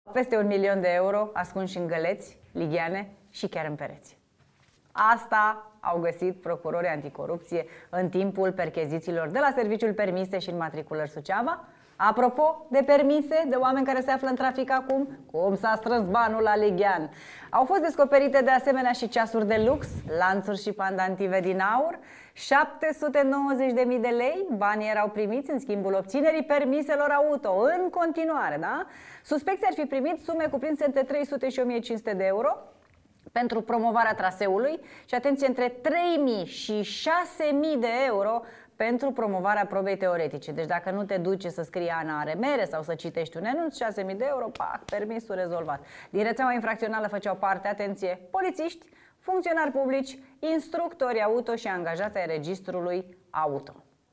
Peste 1 milion de euro ascunși în găleți, ligheane și chiar în pereți. Asta au găsit procurorii anticorupție în timpul perchezițiilor de la Serviciul Permise și Înmatriculări Suceava. Apropo de permise, de oameni care se află în trafic acum, cum s-a strâns banul la lighean. Au fost descoperite de asemenea și ceasuri de lux, lanțuri și pandantive din aur, 790.000 de lei, banii erau primiți în schimbul obținerii permiselor auto, în continuare, da? Suspecții ar fi primit sume cuprinse între 300 și 1.500 de euro pentru promovarea traseului și, atenție, între 3.000 și 6.000 de euro pentru promovarea probei teoretice. Deci dacă nu te duce să scrii Ana are mere sau să citești un enunț, 6.000 de euro, pac, permisul rezolvat. Din rețeaua infracțională făceau parte, atenție, polițiști, funcționari publici, instructori auto și angajați ai registrului auto.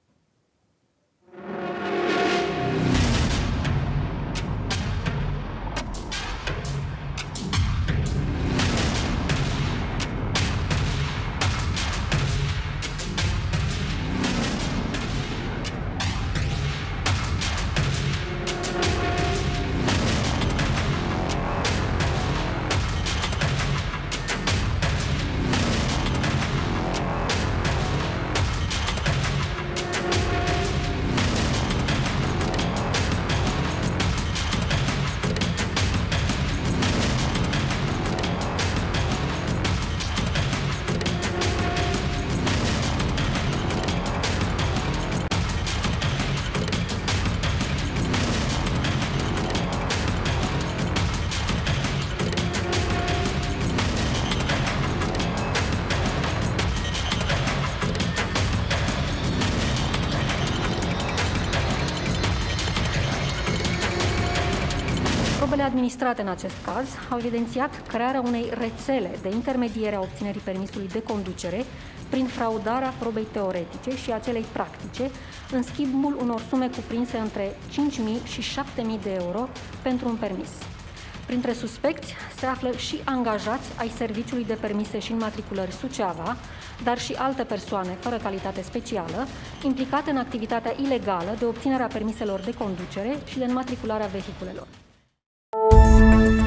Probele administrate în acest caz au evidențiat crearea unei rețele de intermediere a obținerii permisului de conducere prin fraudarea probei teoretice și a celei practice, în schimbul unor sume cuprinse între 5.000 și 7.000 de euro pentru un permis. Printre suspecți se află și angajați ai Serviciului de Permise și Înmatriculări Suceava, dar și alte persoane fără calitate specială, implicate în activitatea ilegală de obținere a permiselor de conducere și de înmatriculare a vehiculelor.